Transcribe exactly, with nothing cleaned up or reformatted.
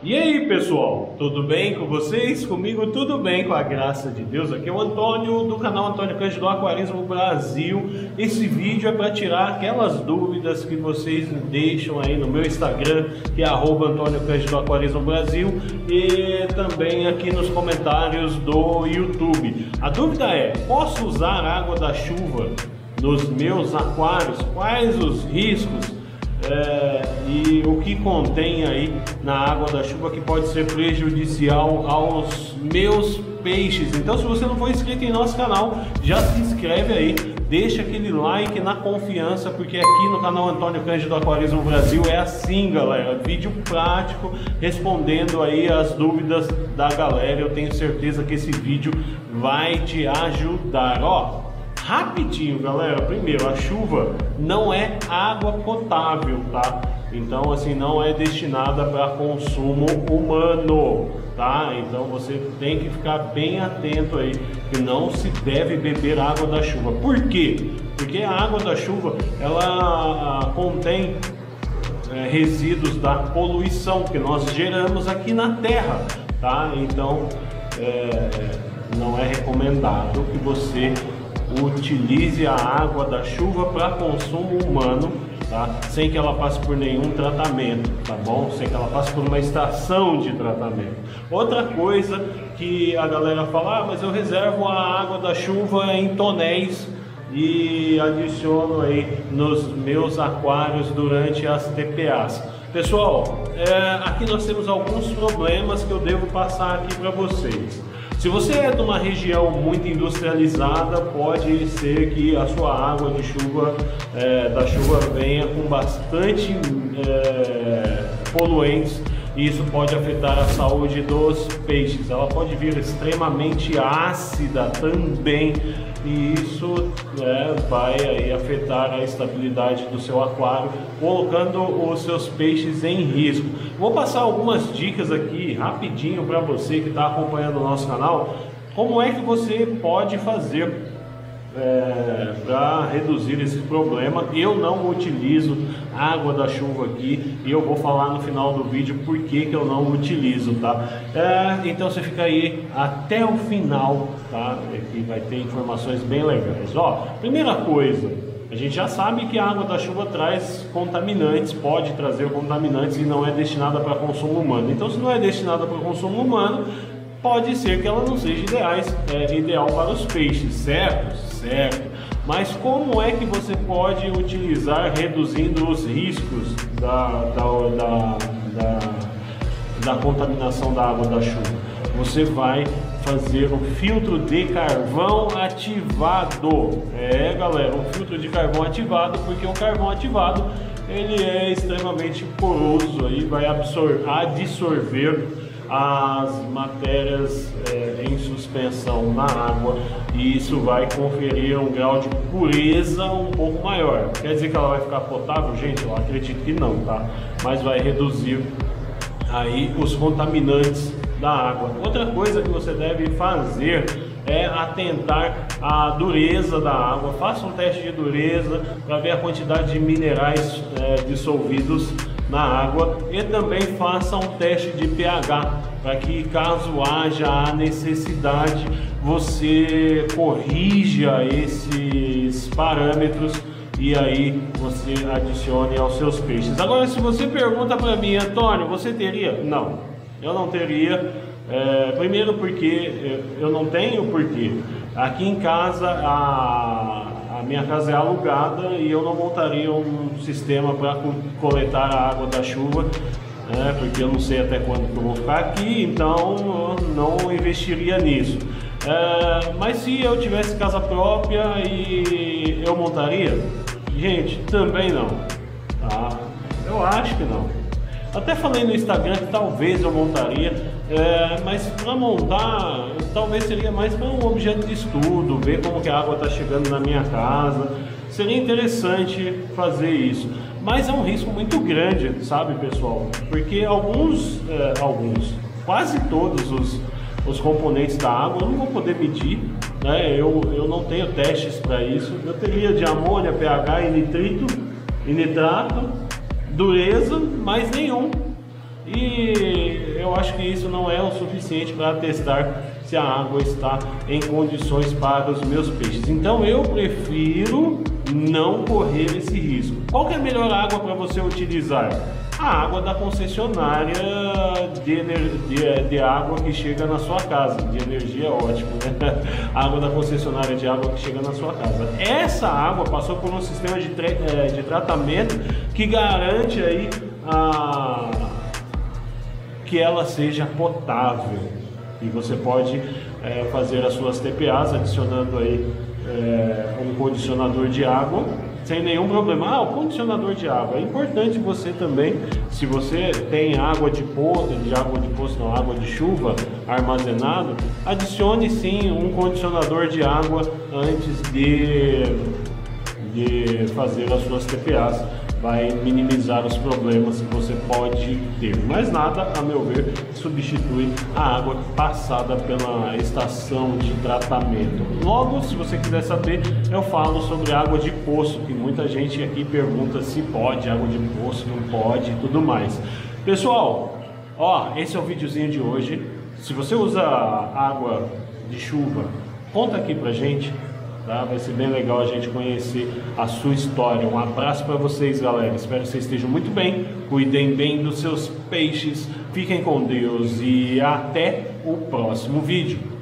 E aí pessoal, tudo bem com vocês? Comigo tudo bem, com a graça de Deus. Aqui é o Antônio do canal Antônio Cândido Aquarismo Brasil. Esse vídeo é para tirar aquelas dúvidas que vocês deixam aí no meu Instagram, que é arroba Antônio Cândido Aquarismo Brasil, e também aqui nos comentários do YouTube. A dúvida é: posso usar água da chuva nos meus aquários? Quais os riscos? É, e o que contém aí na água da chuva que pode ser prejudicial aos meus peixes? Então, se você não for inscrito em nosso canal, já se inscreve aí, deixa aquele like na confiança, porque aqui no canal Antônio Cândido Aquarismo Brasil é assim, galera, vídeo prático respondendo aí as dúvidas da galera. Eu tenho certeza que esse vídeo vai te ajudar, ó. Rapidinho, galera. Primeiro, a chuva não é água potável, tá? Então, assim, não é destinada para consumo humano, tá? Então, você tem que ficar bem atento aí, que não se deve beber água da chuva. Por quê? Porque a água da chuva, ela contém é, resíduos da poluição que nós geramos aqui na Terra, tá? Então, é, não é recomendado que você utilize a água da chuva para consumo humano, tá? Sem que ela passe por nenhum tratamento, tá bom? Sem que ela passe por uma estação de tratamento. Outra coisa que a galera fala: ah, mas eu reservo a água da chuva em tonéis e adiciono aí nos meus aquários durante as T P As. Pessoal, é, aqui nós temos alguns problemas que eu devo passar aqui para vocês. Se você é de uma região muito industrializada, pode ser que a sua água de chuva, é, da chuva venha com bastante é, poluentes, e isso pode afetar a saúde dos peixes. Ela pode vir extremamente ácida também, e isso é, vai aí afetar a estabilidade do seu aquário, colocando os seus peixes em risco. Vou passar algumas dicas aqui rapidinho para você que está acompanhando o nosso canal, como é que você pode fazer É, para reduzir esse problema. Eu não utilizo água da chuva aqui e eu vou falar no final do vídeo por que que eu não utilizo, tá? É, então você fica aí até o final, tá? Aqui vai ter informações bem legais. Ó, primeira coisa, a gente já sabe que a água da chuva traz contaminantes, pode trazer contaminantes, e não é destinada para consumo humano. Então, se não é destinada para consumo humano, pode ser que ela não seja ideais, é, ideal para os peixes, certo? Certo. Mas como é que você pode utilizar reduzindo os riscos da, da, da, da, da contaminação da água da chuva? Você vai fazer um filtro de carvão ativado. É, galera, um filtro de carvão ativado, porque o carvão ativado ele é extremamente poroso, aí vai absorver, absorver as matérias é, em suspensão na água, e isso vai conferir um grau de pureza um pouco maior. Quer dizer que ela vai ficar potável? Gente, eu acredito que não, tá? Mas vai reduzir aí os contaminantes da água. Outra coisa que você deve fazer é atentar à dureza da água. Faça um teste de dureza para ver a quantidade de minerais é, dissolvidos na água, e também faça um teste de pH, para que caso haja a necessidade, você corrija esses parâmetros e aí você adicione aos seus peixes. Agora, se você pergunta para mim: Antônio, você teria? Não, eu não teria. É, primeiro porque eu não tenho, porque aqui em casa a A minha casa é alugada e eu não montaria um sistema para coletar a água da chuva, né, porque eu não sei até quando que eu vou ficar aqui, então eu não investiria nisso. É, mas se eu tivesse casa própria, e eu montaria? Gente, também não, tá? Eu acho que não. Até falei no Instagram que talvez eu montaria, é, mas para montar talvez seria mais para um objeto de estudo, ver como que a água está chegando na minha casa. Seria interessante fazer isso, mas é um risco muito grande, sabe, pessoal? Porque alguns, é, alguns, quase todos os, os componentes da água eu não vou poder medir, né? Eu, eu não tenho testes para isso. Eu teria de amônia, pH e nitrito e nitrato, dureza, mais nenhum. E eu acho que isso não é o suficiente para testar se a água está em condições para os meus peixes. Então eu prefiro não correr esse risco. Qual que é a melhor água para você utilizar? A água da concessionária de, de, de água que chega na sua casa, de energia, ótimo, né? A água da concessionária de água que chega na sua casa. Essa água passou por um sistema de, de tratamento que garante aí a, que ela seja potável. E você pode é, fazer as suas T P As adicionando aí é, um condicionador de água sem nenhum problema. Ah, o condicionador de água é importante. Você também, se você tem água de poço, de água de poço não, água de chuva armazenado, adicione sim um condicionador de água antes de, de fazer as suas T P As. Vai minimizar os problemas que você pode ter, mas nada, a meu ver, substitui a água passada pela estação de tratamento. Logo, se você quiser saber, eu falo sobre água de poço, que muita gente aqui pergunta se pode água de poço, não pode e tudo mais. Pessoal, ó, esse é o videozinho de hoje. Se você usa água de chuva, conta aqui pra gente. Tá? Vai ser bem legal a gente conhecer a sua história. Um abraço para vocês, galera. Espero que vocês estejam muito bem. Cuidem bem dos seus peixes. Fiquem com Deus e até o próximo vídeo.